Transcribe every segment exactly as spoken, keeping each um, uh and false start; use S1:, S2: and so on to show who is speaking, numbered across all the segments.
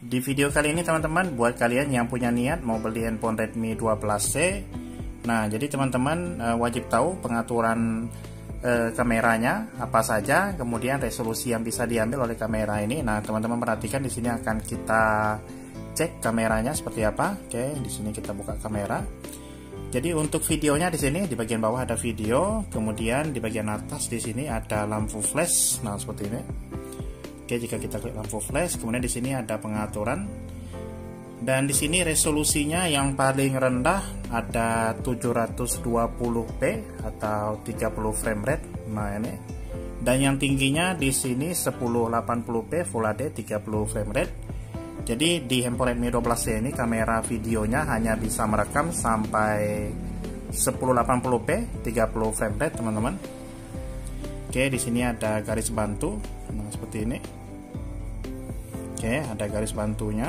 S1: Di video kali ini teman-teman, buat kalian yang punya niat mau beli handphone Redmi dua belas C, nah jadi teman-teman e, wajib tahu pengaturan e, kameranya apa saja, kemudian resolusi yang bisa diambil oleh kamera ini. Nah teman-teman perhatikan, di sini akan kita cek kameranya seperti apa. Oke, di sini kita buka kamera. Jadi untuk videonya di sini di bagian bawah ada video, kemudian di bagian atas di sini ada lampu flash. Nah seperti ini. Oke, jika kita klik lampu flash, kemudian di sini ada pengaturan, dan di sini resolusinya yang paling rendah ada tujuh ratus dua puluh p atau tiga puluh frame rate. Nah ini, dan yang tingginya di sini seribu delapan puluh p Full H D tiga puluh frame rate. Jadi di handphone Redmi dua belas C ini kamera videonya hanya bisa merekam sampai seribu delapan puluh p tiga puluh frame rate, teman-teman. Oke, di sini ada garis bantu. Nah seperti ini. Oke, ada garis bantunya.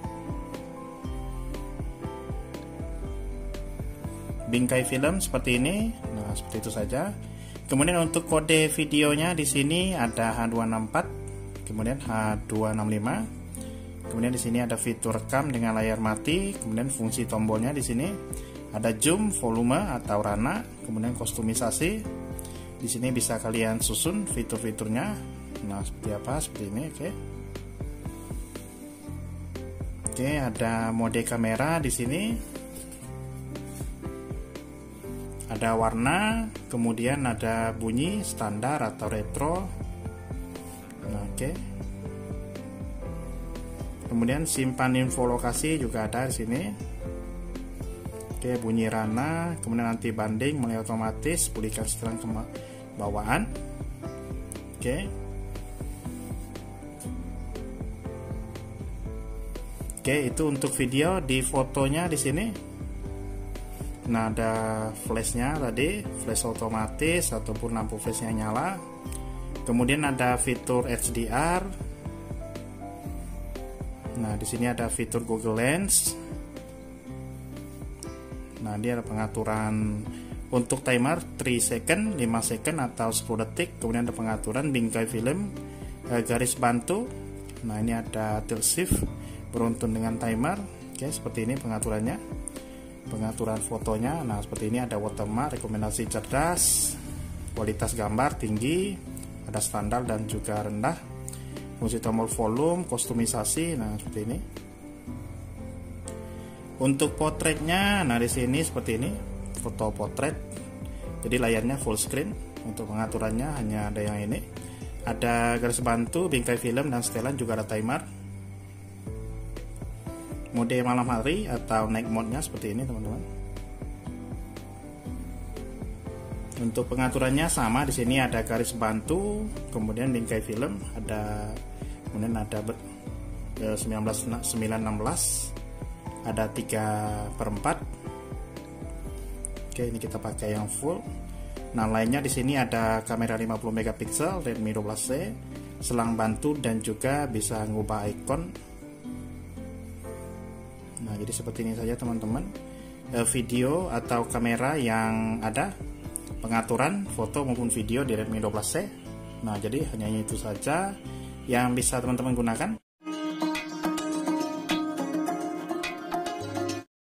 S1: Bingkai film seperti ini. Nah, seperti itu saja. Kemudian untuk kode videonya di sini ada H dua enam empat, kemudian H dua enam lima. Kemudian di sini ada fitur rekam dengan layar mati, kemudian fungsi tombolnya di sini ada zoom, volume atau rana, kemudian kostumisasi. Di sini bisa kalian susun fitur-fiturnya. Nah, seperti apa? Seperti ini, oke. Oke, ada mode kamera di sini. Ada warna, kemudian ada bunyi standar atau retro. Nah, oke. Kemudian simpan info lokasi juga ada di sini. Oke, bunyi rana, kemudian anti banding, mulai otomatis, pulihkan setelah bawaan. Oke. Oke, itu untuk video. Di fotonya di sini, nah ada flashnya tadi, flash otomatis ataupun lampu flashnya nyala. Kemudian ada fitur H D R. Nah di sini ada fitur Google Lens. Nah dia ada pengaturan untuk timer tiga second, lima second atau sepuluh detik. Kemudian ada pengaturan bingkai film, eh, garis bantu. Nah ini ada tilt shift beruntun dengan timer. Oke, seperti ini pengaturannya. Pengaturan fotonya, nah seperti ini ada watermark, rekomendasi cerdas, kualitas gambar tinggi, ada standar dan juga rendah, fungsi tombol volume, kostumisasi. Nah seperti ini. Untuk potretnya, nah di sini seperti ini, foto potret. Jadi layarnya full screen. Untuk pengaturannya hanya ada yang ini. Ada garis bantu, bingkai film dan setelan, juga ada timer. Mode malam hari atau night mode-nya seperti ini, teman-teman. Untuk pengaturannya sama, di sini ada garis bantu, kemudian bingkai film, ada kemudian ada sembilan belas sembilan enam belas, ada tiga per empat. Oke, ini kita pakai yang full. Nah, lainnya di sini ada kamera lima puluh megapiksel Redmi dua belas C, selang bantu dan juga bisa ngubah ikon. Nah, jadi seperti ini saja teman-teman, e, video atau kamera yang ada, pengaturan foto maupun video di Redmi dua belas C. Nah, jadi hanya itu saja yang bisa teman-teman gunakan.